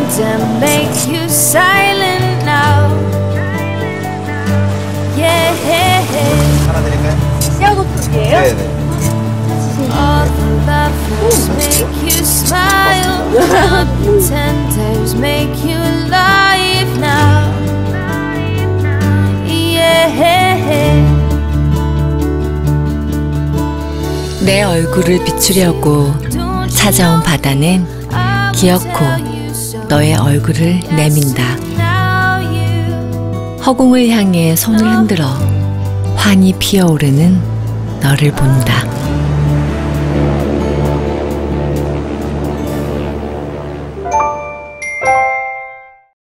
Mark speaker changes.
Speaker 1: and make you silent now. Yeah.
Speaker 2: 하나 드릴까요?
Speaker 3: 시아고통이에요?
Speaker 2: 네네.
Speaker 1: All the lovers make you smile. All the pretenders make you alive now. Yeah.
Speaker 4: 내 얼굴을 비추려고 찾아온 바다는 기어코 너의 얼굴을 내민다. 허공을 향해 손을 흔들어 환히 피어오르는 너를 본다.